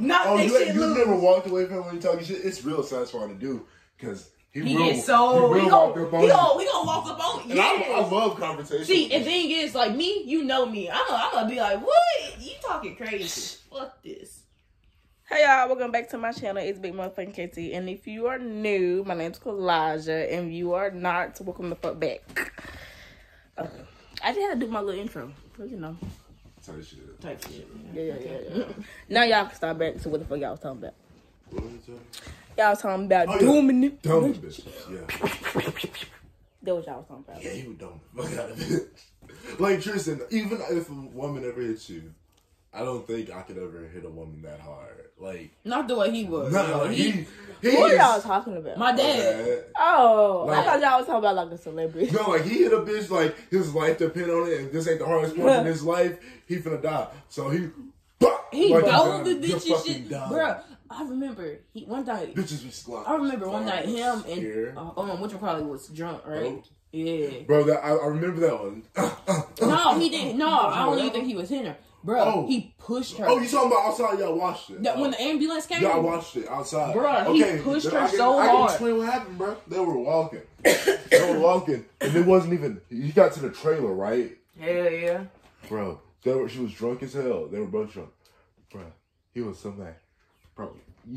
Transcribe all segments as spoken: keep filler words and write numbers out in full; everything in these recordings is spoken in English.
knock oh, that you, shit you loose. never walked away from him when you talking shit? It's real satisfying to do because he, He will, gets so he he will gonna walk up on he you. gonna, he gonna walk up on you. And I, Yes. I love conversation. See, and thing is, like me, you know me. I'm gonna, I'm gonna be like, what? You talking crazy? Fuck this. Hey y'all, welcome back to my channel. It's Big Motherfucking K T. And if you are new, my name's Kalijah. And you are not, welcome the fuck back. Uh, I just had to do my little intro. Cause you know. Type shit. Type shit. Yeah, yeah, yeah. yeah. Now y'all can start back to what the fuck y'all was talking about. What was it? Y'all was talking about Oh, dooming yeah. it. Dumb bitches, yeah. That was y'all was talking about. Yeah, he would dumb the fuck out of it. Like Tristan, even if a woman ever hits you, I don't think I could ever hit a woman that hard. Like Not the way he was. nah, No, he, he, he Who is- y'all talking about? my dad. Oh, Like- I thought y'all was talking about like a celebrity. No, like he hit a bitch like his life depend on it, and this ain't the hardest part in his life. He finna die, so he. He like dove the he's done. bitch You're and shit, fucking done. bro. I remember he one night. Bitches be squat. I remember one night him and Scared. uh, um, which one probably was drunk, right? Oh. Yeah. Bro, that I, I remember that one. No, he didn't. No, I don't even think he was hitting her, bro. Oh. He pushed her. Oh, you talking about outside? Y'all watched it. That when the ambulance came. Y'all watched it outside. Bruh, he okay, pushed then her I can, so I can hard. explain what happened, bro. They were walking. They were walking, and it wasn't even. He got to the trailer, right? Hell yeah. Bro, they were, she was drunk as hell. They were both drunk. Bro, he was something like, bro,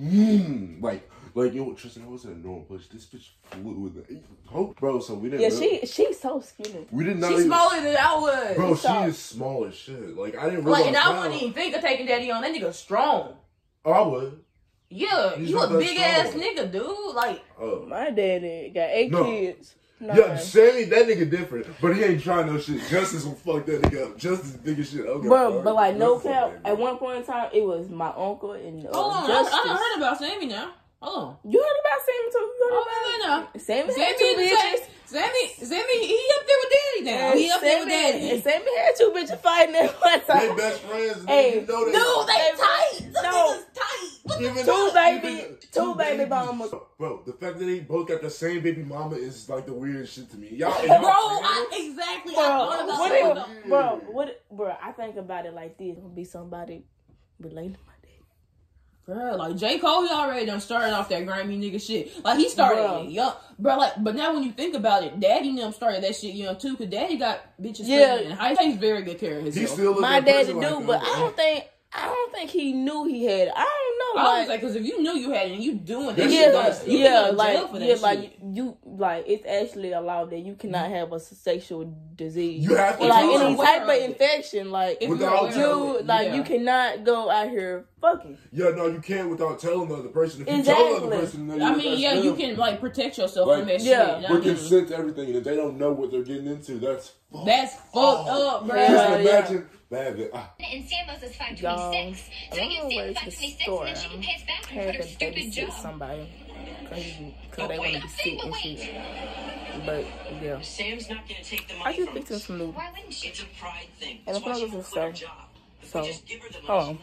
mm, like, like, yo, Tristan, I wasn't a normal push. This bitch flew with it. Oh, bro, so we didn't. Yeah, really, she she's so skinny. We did not. She's even, smaller than I was. Bro, So- she is small as shit. Like, I didn't realize. Like, and I now. wouldn't even think of taking daddy on. That nigga strong. Oh, I would. Yeah, He's you not a that big ass strong. nigga, dude. Like, Oh. My daddy got eight No. kids. Nine. Yeah, Sammy, that nigga different, but he ain't trying no shit. Justice will fuck that nigga up. Justice big as shit. Okay, But bro. but like no Justice cap, ain't at big. one point in time, it was my uncle and uh, hold on, I, Justice. I done heard about Sammy now. Hold on. You heard about Sammy too? You heard Oh, about no, no, no. Sammy had Sammy, two Sammy, bitches. Sammy, Sammy, he up there with daddy now. And He up there with Sammy- daddy. And Sammy had two bitches fighting at one They time. best friends. And Hey, you know they. Dude, they They- tight. Them no. niggas tight. What the Even- Two baby, even- two baby babies. mamas. Bro, the fact that they both got the same baby mama is like the weirdest shit to me. Y'all, Bro, y'all I, exactly. I Bro, thought about what that. if, though. bro, what, bro, I think about it like this. It's gonna be somebody related to my dad. Bro, like J. Cole, he already done started off that grimy nigga shit. Like he started Bro. it young, bro. Like, but now when you think about it, Daddy and them started that shit young too. Cause Daddy got bitches Yeah. pregnant in high. He takes very good care of He himself. still My in daddy prison do, like but that. I don't think, I don't think he knew he had it. I don't know. I Like, was like, cause if you knew you had it and you doing that, Yeah, shit, yeah, like, you yeah, can go to like, jail for that yeah, shit. like you, like it's actually allowed that you cannot have a sexual disease You have to or like tell any them. type of infection. Like If Without you're aware of you, it, like yeah. you cannot go out here fucking. Yeah, no, you can't without telling the other person. If you tell the other Exactly. person, then I you're- mean, that's yeah, you them. can like protect yourself Like, from that yeah. shit. I With mean, consent to everything, and if they don't know what they're getting into, that's fucked. that's fucked Oh. up, bro. Yeah. Just imagine that. that- ah. And Sam's is five Y'all, twenty-six. So I he don't gives know Sam where five to twenty-six, store. and then she can pay us back I for had her to stupid babysit job. somebody because But they want wait, to be sick but and wait. shit. But yeah, Sam's not gonna take the I money just from picked up us. some new. Why wouldn't she? It's a pride thing. And That's I'm why gonna she go won't to quit her the store. job. If So, we just give her the hold money, on.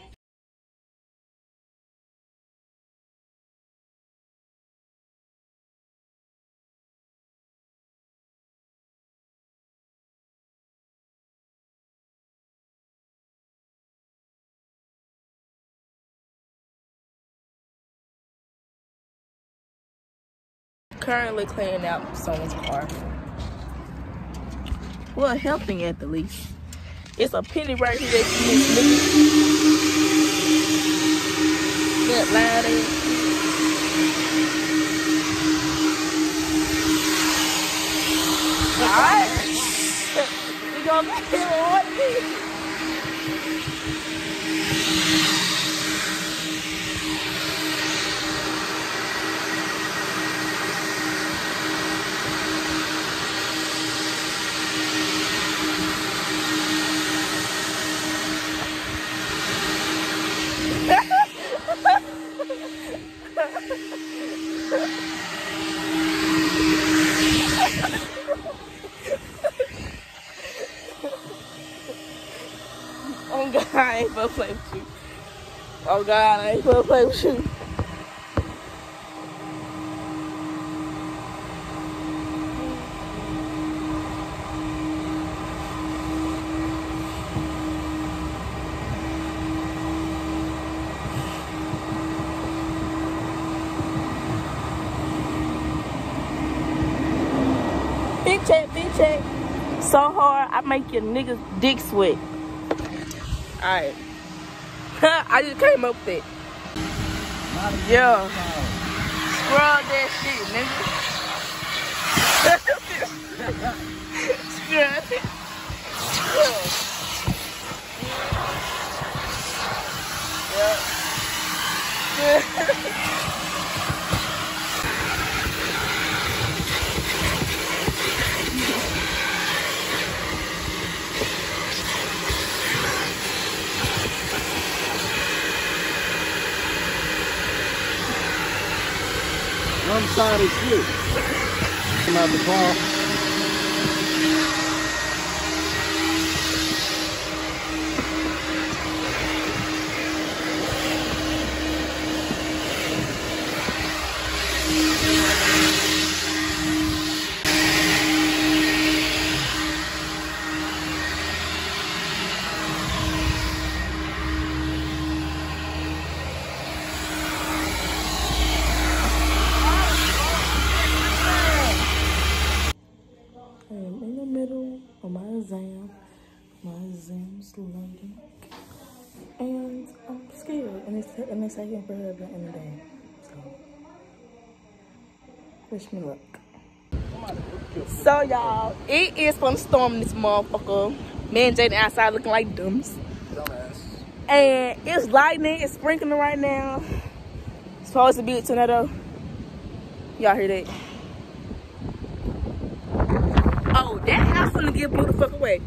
Currently cleaning out someone's car. Well, helping at the least. It's a penny right here that you need to look at. That line. Alright. We gonna make it on this. Oh God, I ain't gonna play with you. Oh God, I ain't gonna play with you. Big check, big check. So hard, I make your niggas dick sweat. Alright. I just came up with it. Yeah. Scrub that shit, nigga. Scrub it. Yeah. Yeah. I'm sorry, shit. Come out the car. London, and I'm scared, and it's and it's taking forever in the day. So, wish me luck. So y'all, it is gonna storm this motherfucker. Me and Jaden outside looking like dummies. Dumbass. And it's lightning, it's sprinkling right now. It's supposed to be a tornado. Y'all hear that? Oh, that house gonna get blew the fuck away.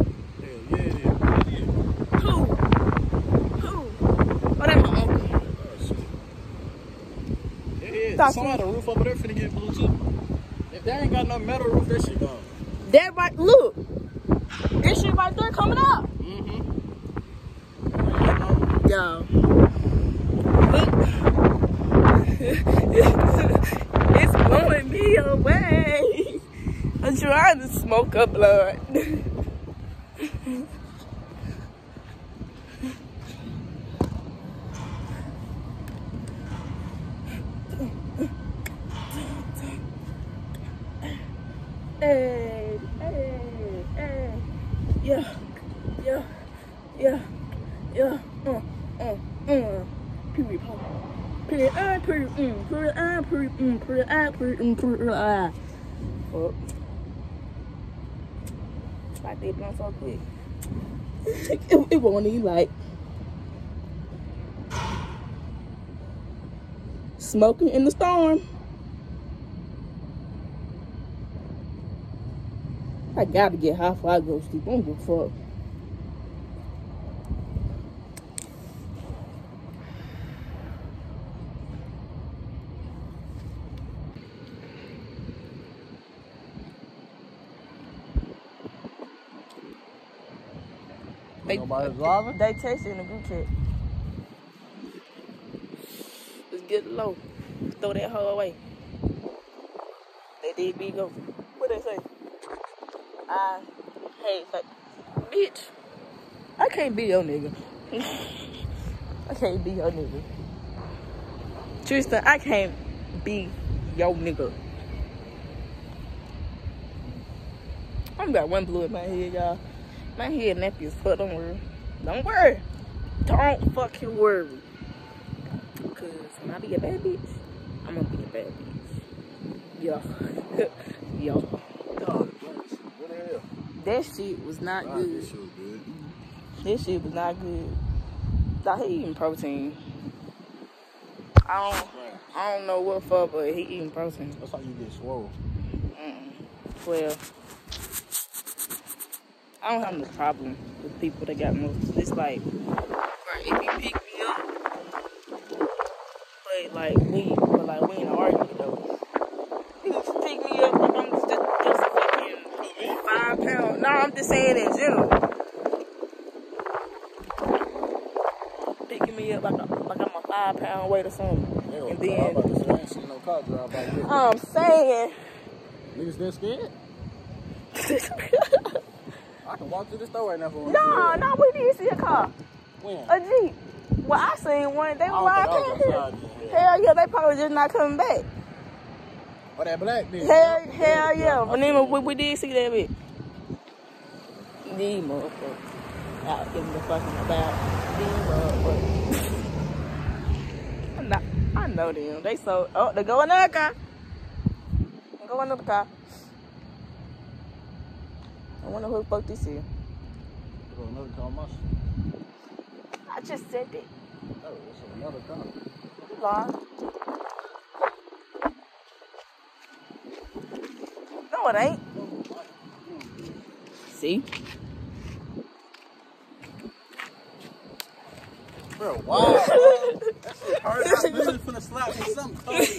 Some of the roof over there finna get blue too. If they ain't got no metal roof, that shit gone. That right, look. This shit right there coming up. Mm-hmm. Yo. Look. It's blowing me away. I'm trying to smoke up blood. Hey, hey, hey, yeah, yeah, yeah, yeah, uh, uh, uh, period, period, uh, period, mm, period, uh, period, mm, period, uh, period, mm, period, uh. Fuck. Like they done so quick. it, it won't even like smoking in the storm. I gotta get high before I go to sleep. I don't give a fuck. They, Nobody driving? They text in the group chat. Let's get low. Throw that hoe away. They did be go. What they say? I hate like, bitch. I can't be your nigga. I can't be your nigga. Tristan, I can't be your nigga. I'm got one blue in my head, y'all. My head nappy as fuck. Don't worry. Don't worry. Don't fucking worry. Cause when I be a bad bitch, I'm gonna be a bad bitch. Yo. Yo. That shit was not nah, good. That shit was good. That shit was not good. Thought he eating protein. I don't, I don't know what for, but he eating protein. That's how you get swole. Mm. Well, I don't have no problem with people that got muscles. It's like, right, if you pick me up, but like we, but like we ain't arguing though. You just pick me up like I'm just, just a fucking five pound. No, I'm just saying in general. Picking me up like, a, like I'm a five pound weight or something. Hell, and then, then, I'm about to say, I ain't seen no car drive by here. I'm saying. Niggas that scared? I can walk to the store right now for one. No, no, we didn't see a car. When? A Jeep. Well, I seen one. They were I riding don't think I was past here. outside yet. Hell yeah, they probably just not coming back. Oh, that black bitch. Hell, hell yeah. But then we, we did see that bitch. These motherfuckers out in the fucking about. These motherfuckers. I know, I know them. They so, oh, they go in another car. They go in another car. I wonder who the fuck this is. Oh, another car, my shit. I just said it. Oh, it's another car. You lying. No, it ain't. See? Bro, wow. That shit hurt. I really finna slap me something crazy.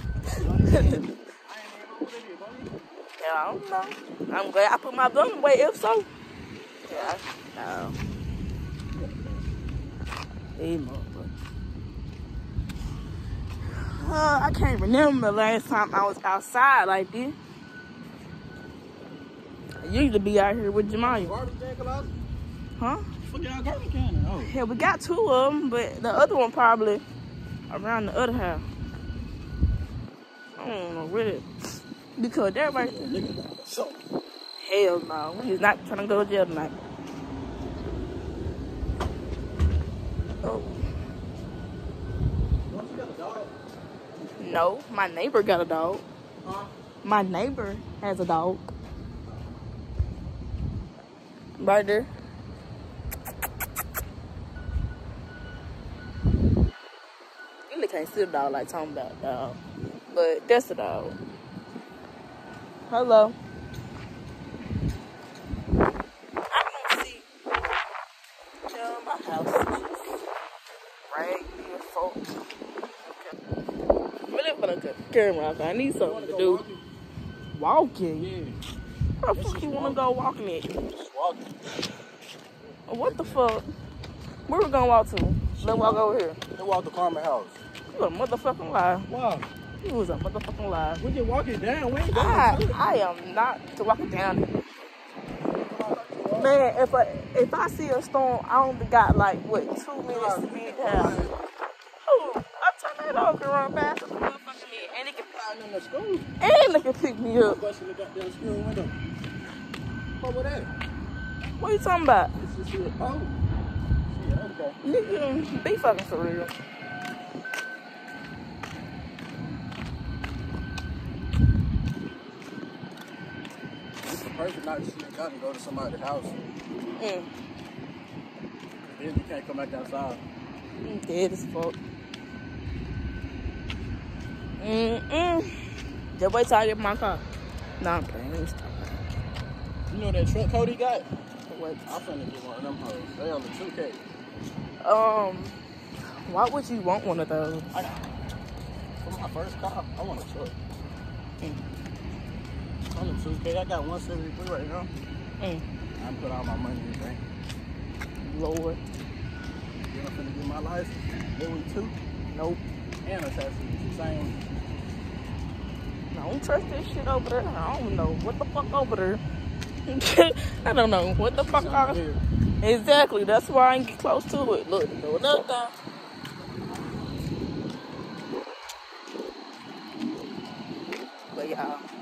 Yeah, I don't know. I'm glad I put my bum away, if so. Yeah, no. Hey, motherfucker. Uh, I can't remember the last time I was outside like this. I used to be out here with Jemiah. Garbage can, Colossus? Huh? Fuck y'all garbage can. Oh. Yeah, we got two of them, but the other one probably around the other house. I don't know where it is. Because they're right there. So. Hell no. We is not trying to go to jail tonight. Oh. Don't you got a dog? No, my neighbor got a dog. Huh? My neighbor has a dog. Right there. You really can't see the dog like talking about dog. But that's the dog. Hello. I don't see uh, my house. Right here, folks. Okay. Really put a good camera out there. I need something to do. Walking? Yeah. Where the fuck you wanna go walking at? Just walking. What the fuck? Where we gonna walk to? Let's walk over here. They walk the Carmen house. You a motherfucking lie. Wow. You was a motherfucking lie. We just walking down. We ain't I, going to I am not to walk it down there. Man, if I if I see a storm, I only got like what two minutes to be down. Ooh, I turn that off and run past the motherfucking head, and it can out in the school. and it can pick me up. Busting the goddamn school window. What was that? What you talking about? It's just here. Oh. Yeah, okay. Nigga, be fucking for real. It's the perfect night to sneak out and go to somebody's house. Mm. Then you can't come back outside. I'm dead as fuck. Mm-mm. Just wait till I get my car. Nah, I'm playing. Let me stop. You know that truck Cody got? What? I'm finna get one of them hoes. They on the two K. Um, why would you want one of those? I got for my first car, I want a truck. Mm. On the two K, I got one seventy-three right now. Mm. I put all my money in the bank. Lord. Then I'm finna get my license. Then we two. Nope. And a tattoo. Same. I don't trust this shit over there. I don't know what the fuck over there. I don't know what the fuck. I, exactly. That's why I ain't get close to it. Look, no another time. But y'all.